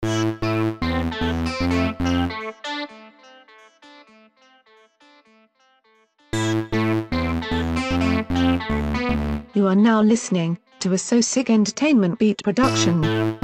You are now listening to a So Sick Entertainment Beat production.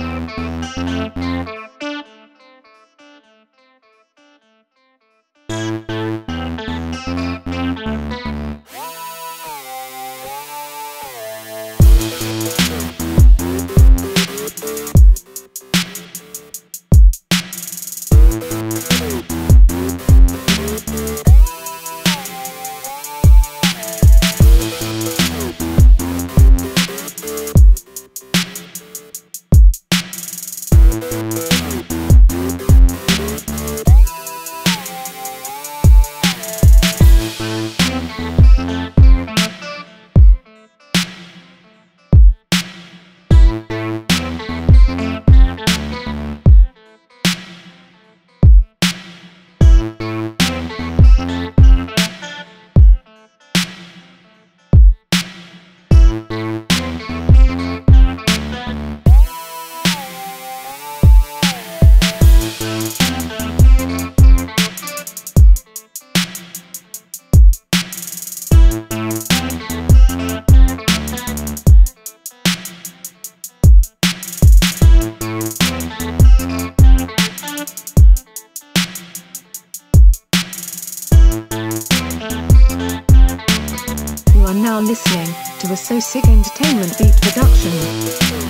You are now listening to a So Sick Entertainment Beat production.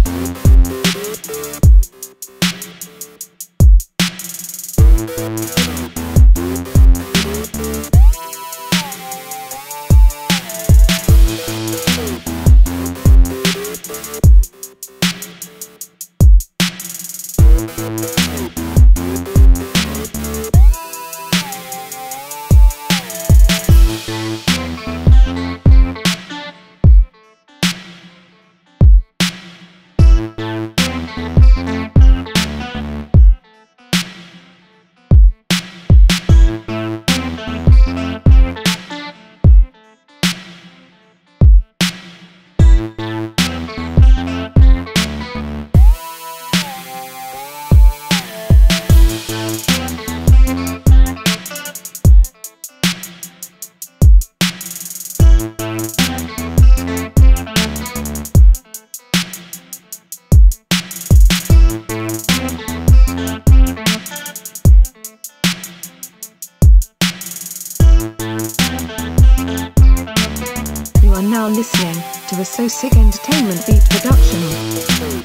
You are now listening to a So Sick Entertainment Beat production.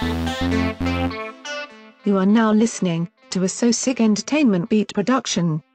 You are now listening to a So Sick Entertainment Beat production.